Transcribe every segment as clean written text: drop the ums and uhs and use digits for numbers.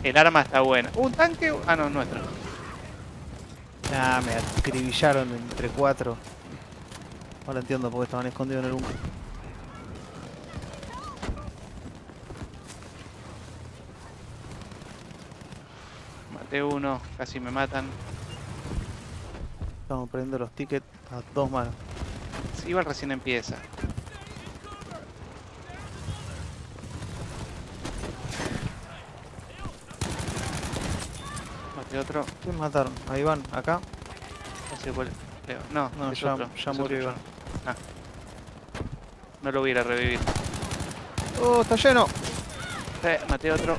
El arma está buena. ¿Un tanque? Ah, no, es nuestro. Nah, me acribillaron entre 4. Ahora entiendo por qué estaban escondidos en el búnker. Maté uno, casi me matan. Estamos perdiendo los tickets a 2 manos. Sí, igual recién empieza. Maté otro. ¿Quién mataron? Ahí van, acá. No sé cuál. No, No, es ya, otro, ya es murió otro. Iván. Ah. No lo voy a ir a revivir. ¡Oh, está lleno! Maté otro.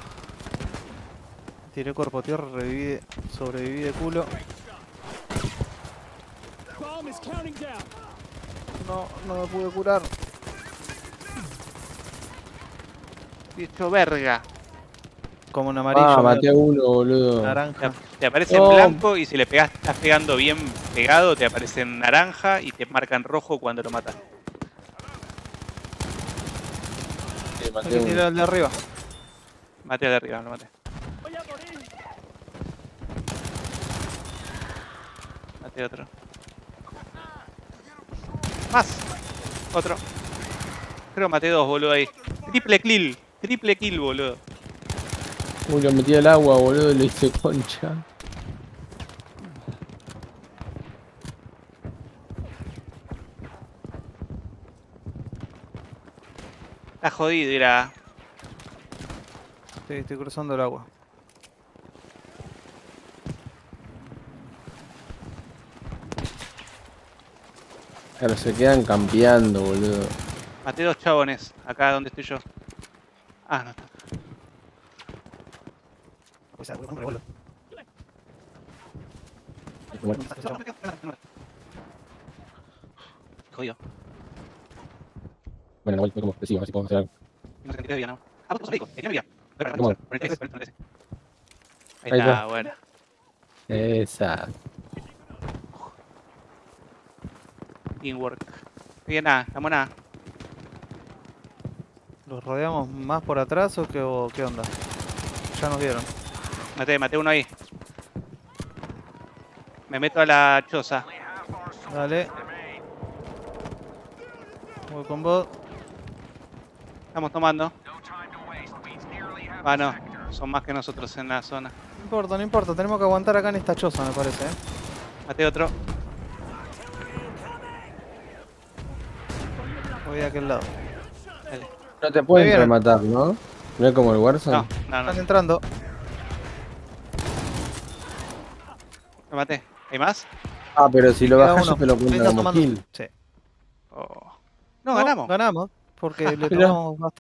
Tiré cuerpo a tierra, sobreviví de culo. No, no me pude curar. Bicho verga. Como un amarillo. Ah, maté a uno, boludo. Naranja. Te aparece en blanco y si le pegas, estás pegando bien pegado, te aparece en naranja y te marca en rojo cuando lo matas. Sí, Hay maté que tirar uno. al de arriba. Maté al de arriba, lo maté. Maté otro. Más. Otro. Creo que maté 2, boludo, ahí. Triple kill. Triple kill, boludo. Uy, lo metí al agua, boludo, y le hice concha. Está jodido, era. Sí, estoy cruzando el agua. Claro, se quedan campeando, boludo. Maté 2 chabones. Acá donde estoy yo. Ah, no está. Jodido. Bueno, igual fue como expresivo, así podemos hacer algo. No sé qué te vida, ¿no? Ah, vos médico. Tenía vida. ¿Cómo? Ahí Ahí está, está. bueno. Esa. Teamwork. Bien, nada, estamos nada. ¿Los rodeamos más por atrás o qué onda? Ya nos vieron. Maté uno ahí. Me meto a la choza. Dale. Voy con vos. Estamos tomando. Ah, no. Son más que nosotros en la zona. No importa, no importa. Tenemos que aguantar acá en esta choza, me parece, Maté otro. Voy de aquel lado. Dale. No te pueden vienen. rematar, ¿no? No es como el Warzone. No, no, Están no. entrando. Me maté. ¿Hay más? Ah, pero si lo Queda bajas uno. yo te lo Ahí cuento está como tomando. kill. Sí. Oh. No, ganamos. Ganamos. Porque le Mirá. tomamos